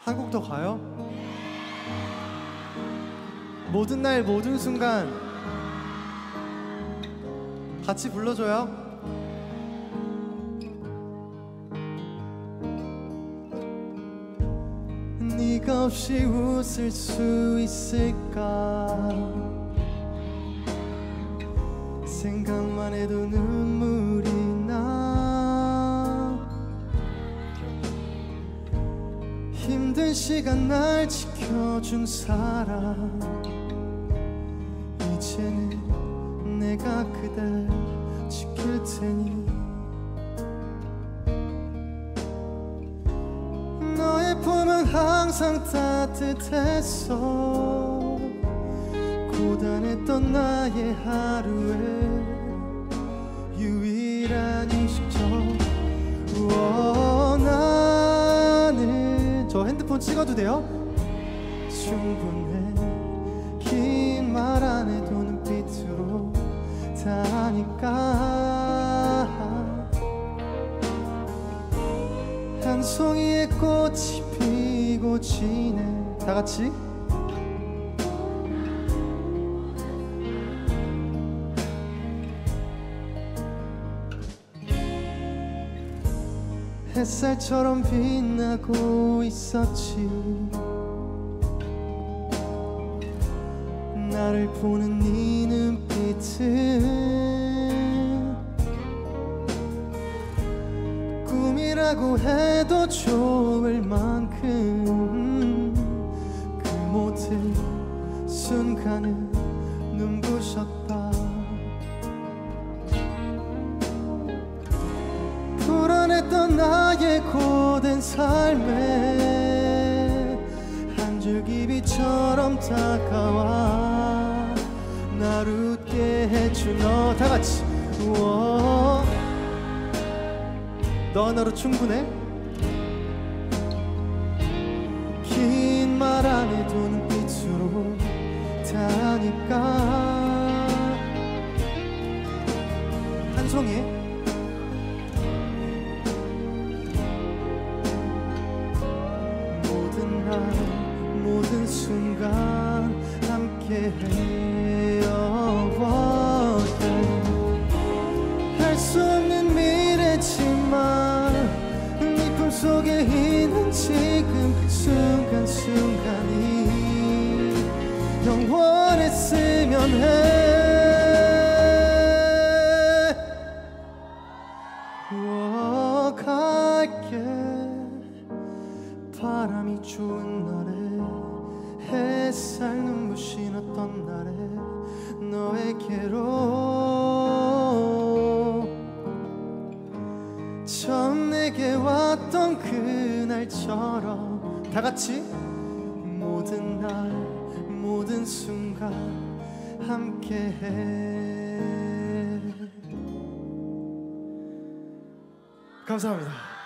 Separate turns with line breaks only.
한 곡 더 가요? 모든 날 모든 순간 같이 불러줘요. 네가 없이 웃을 수 있을까 생각만 해도 눈물이 나 힘든 시간 날 지켜준 사람 이제는 내가 그댈 지킬 테니 너의 품은 항상 따뜻했어 고단했던 나의 하루에 유일한 휴식처 나는 저 핸드폰 찍어도 돼요? 충분해 긴 말 안 해도 눈빛으로 다 아니까 한 송이의 꽃이 피고 지네 다 같이 햇살처럼 빛나고 있었지 나를 보는 네 눈빛은 꿈이라고 해도 좋을 만큼 그 모든 순간은 눈부셨다 불안했던 나의 고된 삶에 한 줄기 빛처럼 다가와 날 웃게 해준 너 다같이 너 하나로 충분해 긴 말 안 해도 눈빛으로 다 아니까 한 송이 모든 날 모든 순간 함께 헤어버려 할 수 없는 미래지만 네 품속에 있는 지금 순간순간이 영원했으면 해 갈게 바람이 좋은 날에 햇살 눈부신 어떤 날에 너에게로 처음 내게 왔던 그날처럼 다같이 모든 날 모든 순간 함께해 감사합니다.